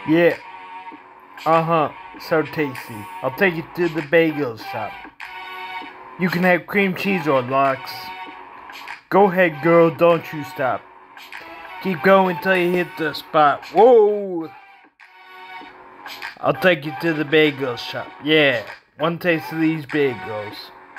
Yeah, so tasty. I'll take you to the bagel shop. You can have cream cheese or lox. Go ahead, girl, don't you stop. Keep going till you hit the spot. Whoa! I'll take you to the bagel shop. Yeah, one taste of these bagels.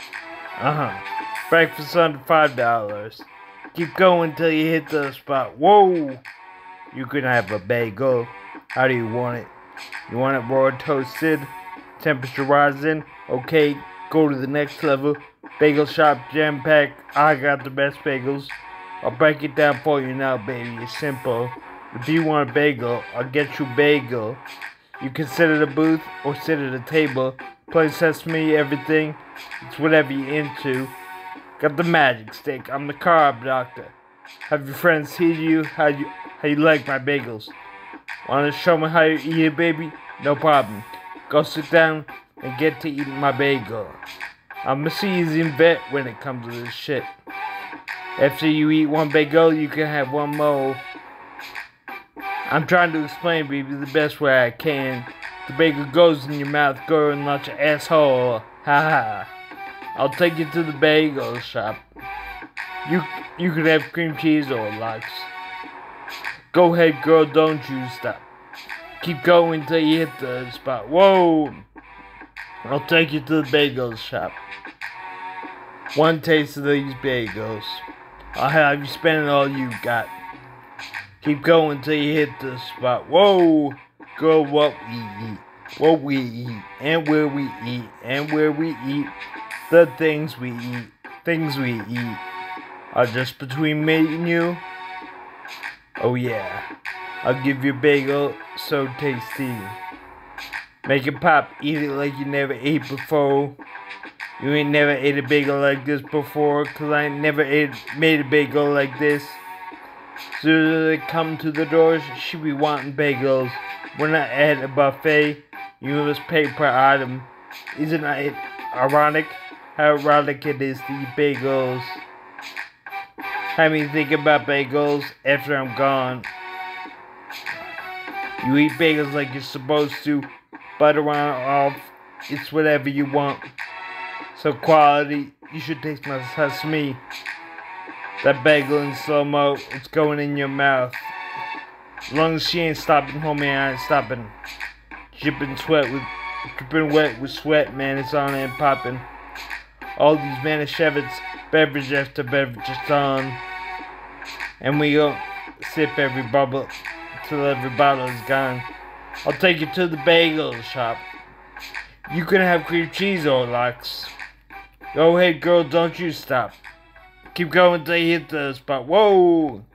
Breakfast under $5. Keep going till you hit the spot. Whoa! You can have a bagel. How do you want it? You want it raw toasted? Temperature rising? Okay, go to the next level. Bagel shop jam pack. I got the best bagels. I'll break it down for you now, baby. It's simple. If you want a bagel, I'll get you a bagel. You can sit at a booth or sit at a table. Plain sesame, everything. It's whatever you're into. Got the magic stick. I'm the carb doctor. Have your friends teach you how you like my bagels. Want to show me how you eat it, baby? No problem. Go sit down and get to eating my bagel. I'm a seasoned vet when it comes to this shit. After you eat one bagel, you can have one more. I'm trying to explain, baby, the best way I can. The bagel goes in your mouth, going like your asshole. Ha ha. I'll take you to the bagel shop. You could have cream cheese or lox. Go ahead, girl, don't you stop. Keep going till you hit the spot. Whoa! I'll take you to the bagel shop. One taste of these bagels. I'll have you spending all you got. Keep going till you hit the spot. Whoa! Girl, what we eat, and where we eat, and where we eat. The things we eat are just between me and you. Oh yeah, I'll give you a bagel so tasty. Make it pop, eat it like you never ate before. You ain't never ate a bagel like this before, 'cause I ain't never made a bagel like this. Soon as they come to the doors, she be wanting bagels. We're not at a buffet, you must pay per item. Isn't it ironic how erotic it is to eat bagels? Have me think about bagels after I'm gone. You eat bagels like you're supposed to, butter on off, it's whatever you want. So quality, you should taste my sesame. That bagel in slow-mo, it's going in your mouth. As long as she ain't stopping, homie, I ain't stopping. Dripping wet with sweat, man, it's on and popping. All these Manischewitz, beverage after beverage is on. And we go sip every bubble till every bottle is gone. I'll take you to the bagel shop. You can have cream cheese or lox. Go ahead, girl, don't you stop. Keep going till you hit the spot. Whoa!